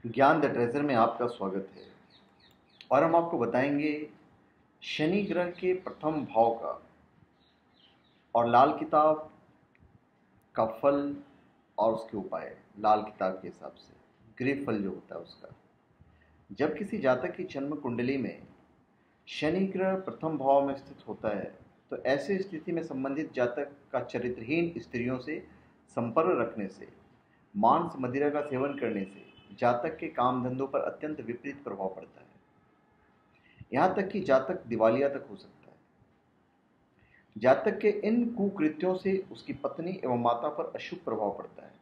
ज्ञान the treasure में आपका स्वागत है। और हम आपको बताएंगे शनि ग्रह के प्रथम भाव का और लाल किताब का फल और उसके उपाय। लाल किताब के हिसाब से ग्रह फल जो होता है उसका, जब किसी जातक की जन्म कुंडली में शनि ग्रह प्रथम भाव में स्थित होता है तो ऐसे स्थिति में संबंधित जातक का चरित्रहीन स्त्रियों से संपर्क रखने से, मांस मदिरा का सेवन करने से जातक के काम धंधों पर अत्यंत विपरीत प्रभाव पड़ता है। यहां तक कि जातक दिवालिया तक हो सकता है। जातक के इन कुकृत्यों से उसकी पत्नी एवं माता पर अशुभ प्रभाव पड़ता है।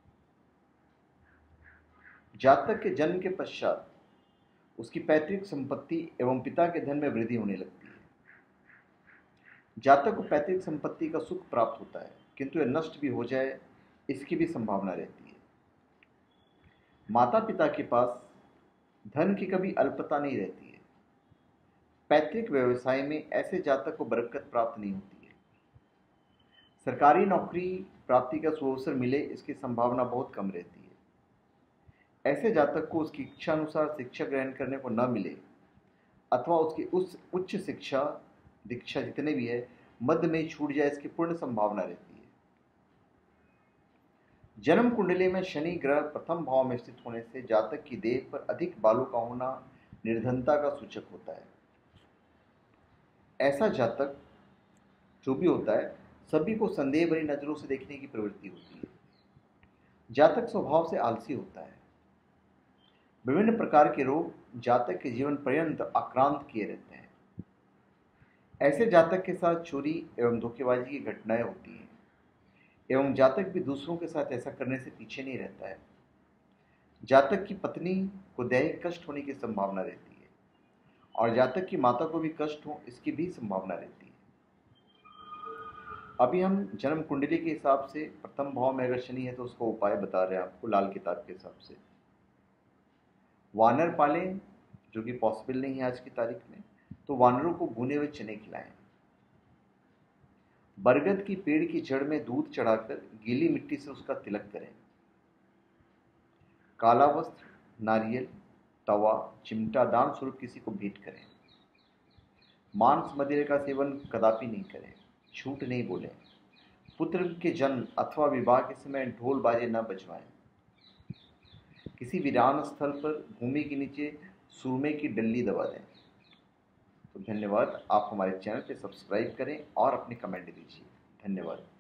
जातक के जन्म के पश्चात उसकी पैतृक संपत्ति एवं पिता के धन में वृद्धि होने लगती है। जातक को पैतृक संपत्ति का सुख प्राप्त होता है, किंतु यह नष्ट भी हो जाए इसकी भी संभावना रहती है। माता पिता के पास धन की कभी अल्पता नहीं रहती है। पैतृक व्यवसाय में ऐसे जातक को बरकत प्राप्त नहीं होती है। सरकारी नौकरी प्राप्ति का सुअवसर मिले इसकी संभावना बहुत कम रहती है। ऐसे जातक को उसकी इच्छा अनुसार शिक्षा ग्रहण करने को न मिले अथवा उसकी उस उच्च शिक्षा दीक्षा जितने भी है मध्य में छूट जाए इसकी पूर्ण संभावना रहती है। जन्म कुंडली में शनि ग्रह प्रथम भाव में स्थित होने से जातक की देह पर अधिक बालों का होना निर्धनता का सूचक होता है। ऐसा जातक जो भी होता है सभी को संदेह भरी नजरों से देखने की प्रवृत्ति होती है। जातक स्वभाव से आलसी होता है। विभिन्न प्रकार के रोग जातक के जीवन पर्यंत आक्रांत किए रहते हैं। ऐसे जातक के साथ चोरी एवं धोखेबाजी की घटनाएं होती हैं एवं जातक भी दूसरों के साथ ऐसा करने से पीछे नहीं रहता है। जातक की पत्नी को दैहिक कष्ट होने की संभावना रहती है और जातक की माता को भी कष्ट हो इसकी भी संभावना रहती है। अभी हम जन्म कुंडली के हिसाब से प्रथम भाव में अगर शनि है तो उसका उपाय बता रहे हैं आपको लाल किताब के हिसाब से। वानर पालें, जो कि पॉसिबल नहीं है आज की तारीख में, तो वानरों को भुने हुए चने खिलाएं। बरगद की पेड़ की जड़ में दूध चढ़ाकर गीली मिट्टी से उसका तिलक करें। काला वस्त्र, नारियल, तवा, चिमटा दान स्वरूप किसी को भेंट करें। मांस मदिरे का सेवन कदापि नहीं करें। झूठ नहीं बोलें। पुत्र के जन्म अथवा विवाह के समय ढोल बाजे न बजवाएं। किसी वीरान स्थल पर भूमि के नीचे सुरमे की डल्ली दबा दें। तो धन्यवाद। आप हमारे चैनल पे सब्सक्राइब करें और अपने कमेंट दीजिए। धन्यवाद।